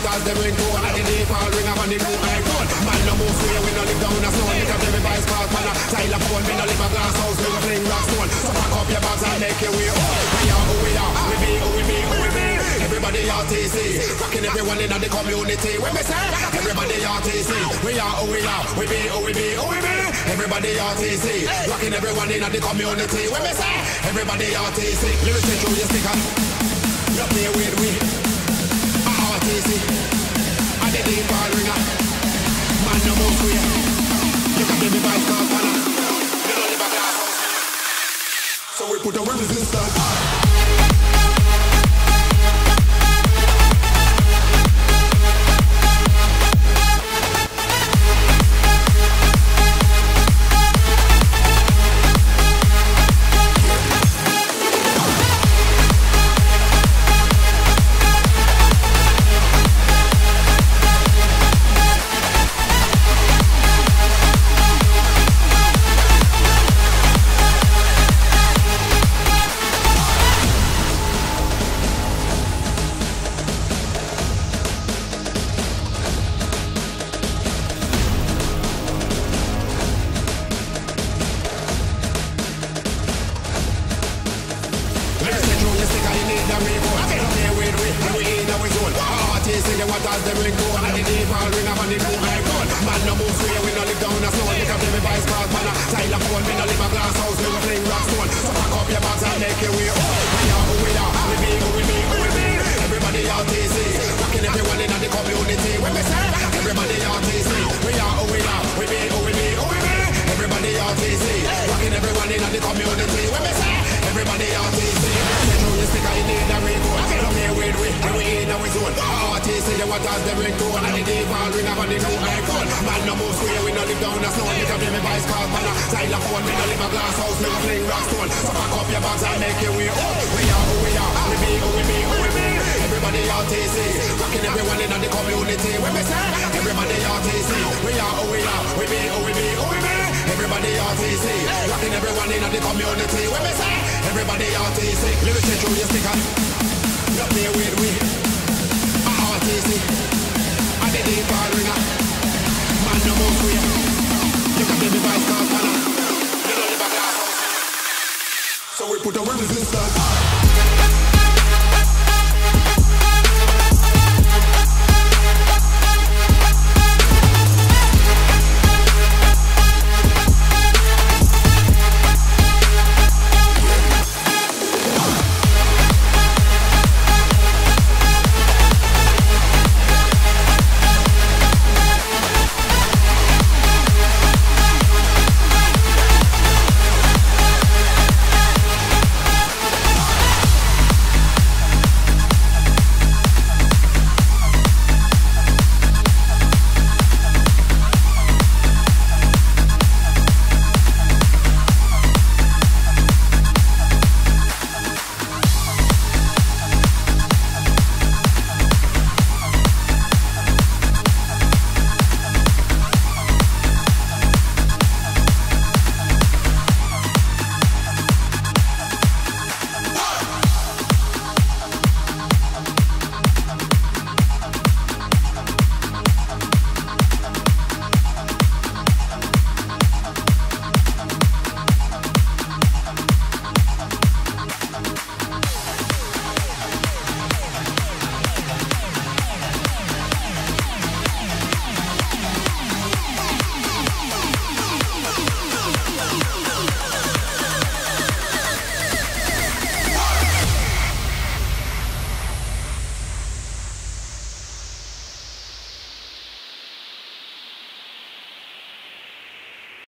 as them ring tone. And the deep all ring up on the blue icon. Man no move free, we no live down a stone. Because every vice called pan a xylophone. Me no live a glass house, we no fling rock stone. So pack up your bags and make your way home. We are who we are, we be who we be, who we be. Everybody RTC, rocking everyone in the community. When we say, everybody RTC, we are who we are, we be who we be, who we be. Everybody RTC, rocking everyone in the community. When we say, everybody RTC, lyrics say through your sticker. You play with we, RTC, and the deep ball ringer. Man no move free, you can give me vice called Panna. You don't live a glass house. So we put a resistance. Everybody RTC, lyrics say through your sticker. You play with we, RTC, and the deep ball ringer.